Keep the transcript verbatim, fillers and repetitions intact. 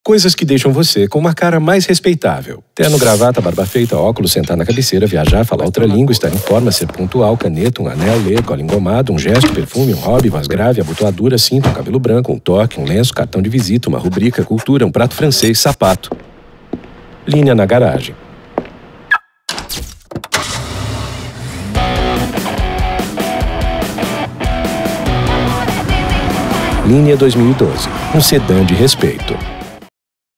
Coisas que deixam você com uma cara mais respeitável. Terno, gravata, barba feita, óculos, sentar na cabeceira, viajar, falar outra língua, estar em forma, ser pontual, caneta, um anel, ler, cola engomada, um gesto, perfume, um hobby, voz grave, abotoadura, cinto, um cabelo branco, um toque, um lenço, cartão de visita, uma rubrica, cultura, um prato francês, sapato. Linha na garagem. Linha dois mil e doze. Um sedã de respeito.